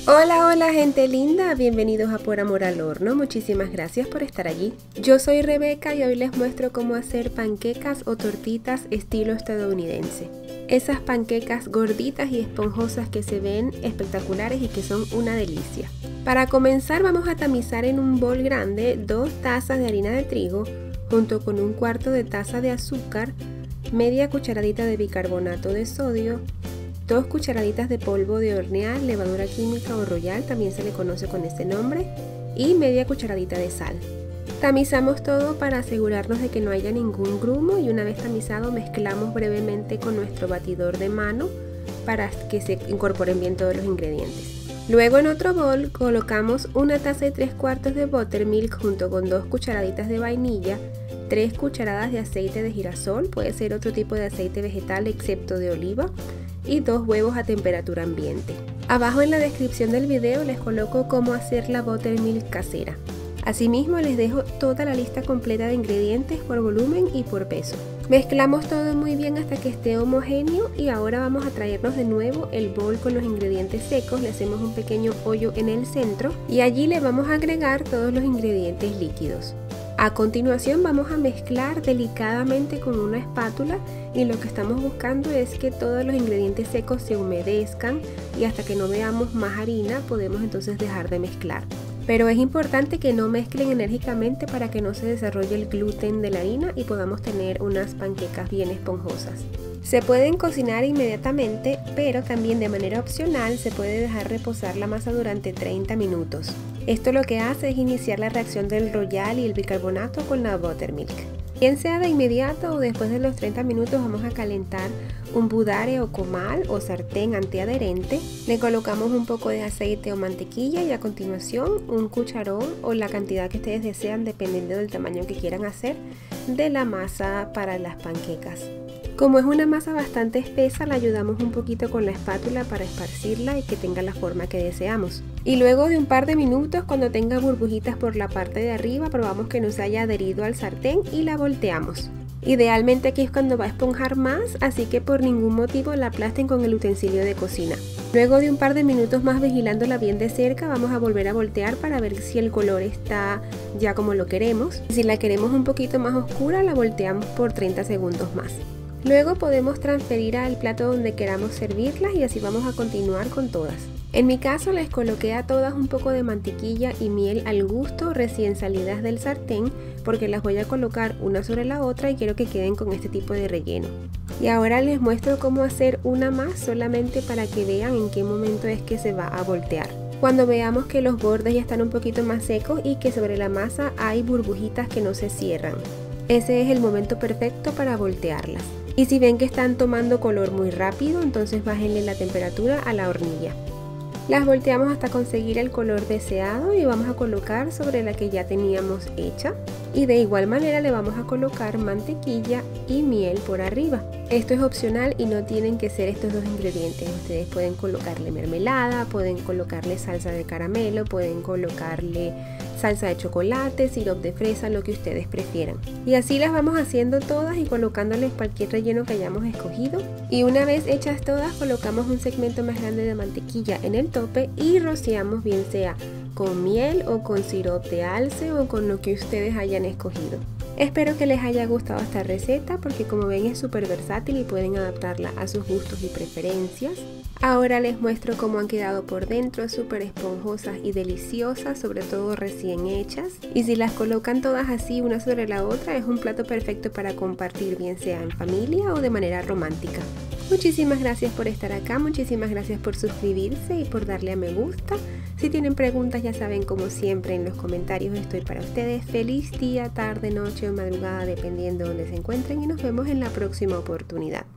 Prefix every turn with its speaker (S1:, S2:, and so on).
S1: Hola, hola gente linda, bienvenidos a Por Amor al Horno, muchísimas gracias por estar allí. Yo soy Rebeca y hoy les muestro cómo hacer panquecas o tortitas estilo estadounidense. Esas panquecas gorditas y esponjosas que se ven espectaculares y que son una delicia. Para comenzar vamos a tamizar en un bol grande 2 tazas de harina de trigo junto con 1/4 de taza de azúcar, media cucharadita de bicarbonato de sodio, 2 cucharaditas de polvo de hornear, levadura química o royal, también se le conoce con este nombre, y media cucharadita de sal. Tamizamos todo para asegurarnos de que no haya ningún grumo y una vez tamizado mezclamos brevemente con nuestro batidor de mano para que se incorporen bien todos los ingredientes. Luego en otro bol colocamos 1 taza y 3/4 de buttermilk junto con 2 cucharaditas de vainilla, 3 cucharadas de aceite de girasol, puede ser otro tipo de aceite vegetal excepto de oliva, y 2 huevos a temperatura ambiente. Abajo en la descripción del video les coloco cómo hacer la buttermilk casera. Asimismo les dejo toda la lista completa de ingredientes por volumen y por peso. Mezclamos todo muy bien hasta que esté homogéneo y ahora vamos a traernos de nuevo el bol con los ingredientes secos, le hacemos un pequeño hoyo en el centro y allí le vamos a agregar todos los ingredientes líquidos. A continuación vamos a mezclar delicadamente con una espátula y lo que estamos buscando es que todos los ingredientes secos se humedezcan y hasta que no veamos más harina podemos entonces dejar de mezclar. Pero es importante que no mezclen enérgicamente para que no se desarrolle el gluten de la harina y podamos tener unas panquecas bien esponjosas. Se pueden cocinar inmediatamente, pero también de manera opcional se puede dejar reposar la masa durante 30 minutos. Esto lo que hace es iniciar la reacción del royal y el bicarbonato con la buttermilk. Bien sea de inmediato o después de los 30 minutos vamos a calentar un budare o comal o sartén antiadherente. Le colocamos un poco de aceite o mantequilla y a continuación un cucharón o la cantidad que ustedes desean dependiendo del tamaño que quieran hacer de la masa para las panquecas. Como es una masa bastante espesa, la ayudamos un poquito con la espátula para esparcirla y que tenga la forma que deseamos. Y luego de un par de minutos, cuando tenga burbujitas por la parte de arriba, probamos que nos haya adherido al sartén y la volteamos. Idealmente aquí es cuando va a esponjar más, así que por ningún motivo la aplasten con el utensilio de cocina. Luego de un par de minutos más vigilándola bien de cerca, vamos a volver a voltear para ver si el color está ya como lo queremos. Si la queremos un poquito más oscura, la volteamos por 30 segundos más. Luego podemos transferir al plato donde queramos servirlas y así vamos a continuar con todas. En mi caso les coloqué a todas un poco de mantequilla y miel al gusto recién salidas del sartén porque las voy a colocar una sobre la otra y quiero que queden con este tipo de relleno. Y ahora les muestro cómo hacer una más solamente para que vean en qué momento es que se va a voltear. Cuando veamos que los bordes ya están un poquito más secos y que sobre la masa hay burbujitas que no se cierran. Ese es el momento perfecto para voltearlas. Y si ven que están tomando color muy rápido, entonces bájenle la temperatura a la hornilla. Las volteamos hasta conseguir el color deseado y vamos a colocar sobre la que ya teníamos hecha. Y de igual manera le vamos a colocar mantequilla y miel por arriba. Esto es opcional y no tienen que ser estos 2 ingredientes. Ustedes pueden colocarle mermelada, pueden colocarle salsa de caramelo, pueden colocarle salsa de chocolate, sirope de fresa, lo que ustedes prefieran. Y así las vamos haciendo todas y colocándoles cualquier relleno que hayamos escogido. Y una vez hechas todas, colocamos un segmento más grande de mantequilla en el tope y rociamos bien sea con miel o con sirope de alce o con lo que ustedes hayan escogido. Espero que les haya gustado esta receta porque como ven es súper versátil y pueden adaptarla a sus gustos y preferencias. Ahora les muestro cómo han quedado por dentro, súper esponjosas y deliciosas, sobre todo recién hechas. Y si las colocan todas así una sobre la otra es un plato perfecto para compartir bien sea en familia o de manera romántica. Muchísimas gracias por estar acá, muchísimas gracias por suscribirse y por darle a me gusta. Si tienen preguntas ya saben como siempre en los comentarios estoy para ustedes. Feliz día, tarde, noche o madrugada dependiendo de donde se encuentren y nos vemos en la próxima oportunidad.